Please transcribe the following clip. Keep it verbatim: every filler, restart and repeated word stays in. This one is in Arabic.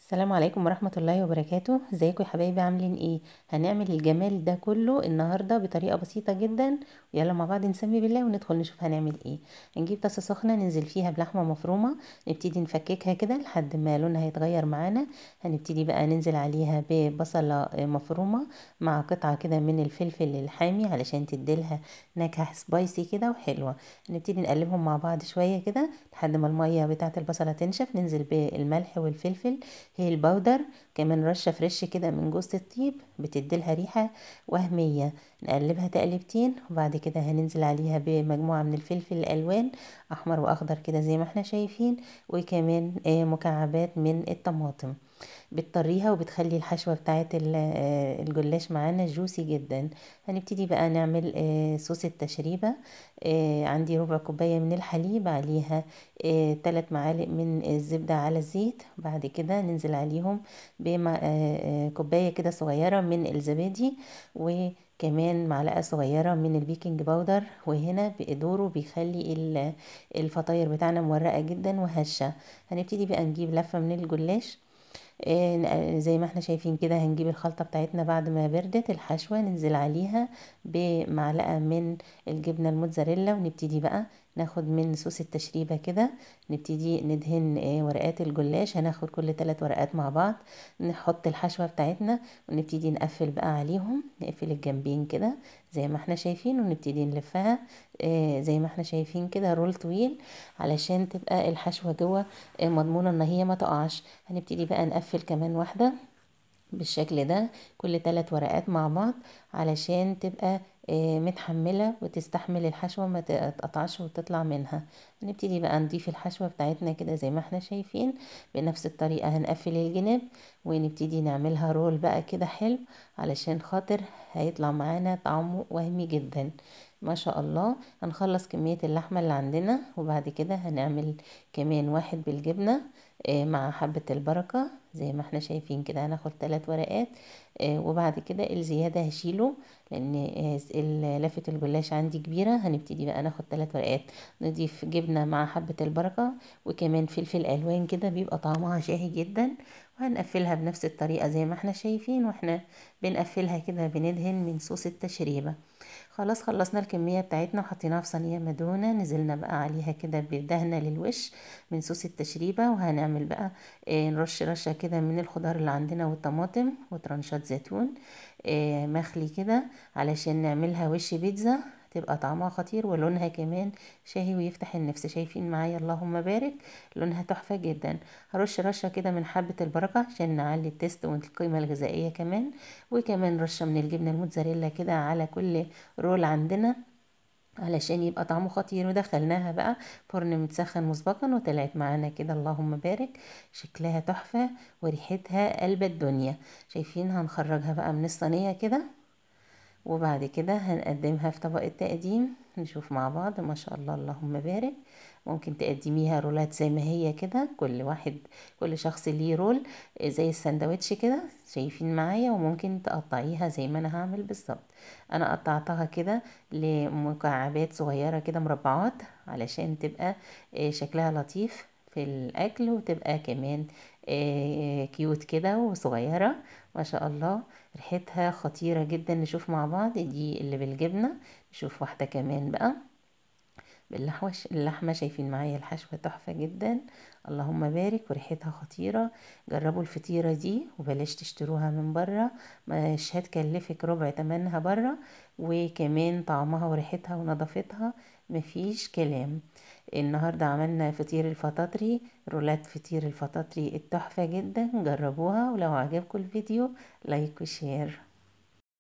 السلام عليكم ورحمة الله وبركاته. ازيكم يا حبايبي، عاملين ايه؟ هنعمل الجمال ده كله النهاردة بطريقة بسيطة جدا. يلا مع بعض نسمي بالله وندخل نشوف هنعمل ايه. هنجيب طاسة سخنة ننزل فيها بلحمة مفرومة، نبتدي نفككها كده لحد ما لونها يتغير معانا. هنبتدي بقى ننزل عليها ببصلة مفرومة مع قطعة كده من الفلفل الحامي علشان تديلها نكهة سبايسي كده وحلوة. هنبتدي نقلبهم مع بعض شوية كده لحد ما المية بتاعة البصلة تنشف. ننزل بالملح والفلفل هي البودر، كمان رشة فريش كده من جوز الطيب بتديلها ريحة وهمية. نقلبها تقلبتين وبعد كده هننزل عليها بمجموعة من الفلفل الألوان، أحمر وأخضر كده زي ما احنا شايفين، وكمان آه، مكعبات من الطماطم. بتطريها وبتخلي الحشوة بتاعت ال- آه، الجلاش معانا جوسي جدا. هنبتدي بقى نعمل آه، صوص التشريبة. آه، عندي ربع كوباية من الحليب، عليها آه، تلات معالق من الزبدة على الزيت. بعد كده ننزل عليهم بكوباية كده صغيرة من الزبادي، وكمان معلقة صغيرة من البيكنج باودر. وهنا بدوره بيخلي ال- الفطاير بتاعنا مورقة جدا وهشة. هنبتدي بقى نجيب لفة من الجلاش. آه، زي ما احنا شايفين كده هنجيب الخلطة بتاعتنا بعد ما بردت الحشوة، ننزل عليها بمعلقة من الجبنة الموتزاريلا، ونبتدي بقى ناخد من صوص التشريبة كده. نبتدي ندهن آه، ورقات الجلاش. هناخد كل ثلاث ورقات مع بعض، نحط الحشوة بتاعتنا ونبتدي نقفل بقى عليهم، نقفل الجنبين كده زي ما احنا شايفين، ونبتدي نلفها آه، زي ما احنا شايفين كده رول طويل علشان تبقى الحشوة جوه آه، مضمونة ان هي ما تقعش. هنبتدي بقى نقفل كمان واحدة بالشكل ده، كل ثلاث ورقات مع بعض علشان تبقى آه، متحملة وتستحمل الحشوة ما تقطعش وتطلع منها. هنبتدي بقى نضيف الحشوة بتاعتنا كده زي ما احنا شايفين بنفس الطريقة. هنقفل الجناب ونبتدي نعملها رول بقى كده حلو، علشان خاطر هيطلع معانا طعمه وهمي جدا ما شاء الله. هنخلص كمية اللحمة اللي عندنا وبعد كده هنعمل كمان واحد بالجبنة آه، مع حبة البركة زي ما احنا شايفين كده. هناخد ثلاث ورقات آه، وبعد كده الزيادة هشيله لان آه، ال- لفة الجلاش عندي كبيرة. هنبتدي بقى ناخد ثلاث ورقات نضيف جبنة مع حبة البركة وكمان فلفل الوان كده بيبقى طعمها شاهي جدا. وهنقفلها بنفس الطريقة زي ما احنا شايفين، واحنا بنقفلها كده بندهن من صوص التشريبة. خلاص خلصنا الكمية بتاعتنا وحطيناها في صينية مدهونة، نزلنا بقى عليها كده بدهنة للوش من صوص التشريبة. وهنعمل بقى آه، نرش رشة كده من الخضار اللي عندنا والطماطم وترنشات زيتون آه، مخلي كده علشان نعملها وش بيتزا، تبقى طعمها خطير ولونها كمان شاهي ويفتح النفس. شايفين معايا اللهم بارك، لونها تحفة جدا. هرش رشة كده من حبة البركة عشان نعلي التست والقيمة الغذائية كمان، وكمان رشة من الجبنة الموتزاريلا كده على كل رول عندنا علشان يبقى طعمه خطير. ودخلناها بقى فرن متسخن مسبقا وطلعت معانا كده اللهم بارك، شكلها تحفة وريحتها قلب الدنيا. شايفين؟ هنخرجها بقى من الصينية كده وبعد كده هنقدمها في طبق التقديم. نشوف مع بعض ما شاء الله اللهم بارك. ممكن تقدميها رولات زي ما هي كده، كل واحد كل شخص ليه رول زي السندوتش كده شايفين معايا، وممكن تقطعيها زي ما انا هعمل بالظبط. انا قطعتها كده لمكعبات صغيرة كده مربعات علشان تبقى آه، شكلها لطيف في الاكل وتبقى كمان آه، كيوت كده وصغيرة ما شاء الله. ريحتها خطيرة جدا. نشوف مع بعض دي اللي بالجبنة، نشوف واحدة كمان بقى باللحمة. اللحمة شايفين معايا الحشوة تحفة جدا اللهم بارك وريحتها خطيرة. جربوا الفطيرة دي وبلاش تشتروها من برا، مش هتكلفك ربع تمنها برا، وكمان طعمها وريحتها ونظافتها مفيش كلام. النهاردة عملنا فطير الفطاطري، رولات فطير الفطاطري التحفة جدا. جربوها ولو عجبكم الفيديو لايك وشير.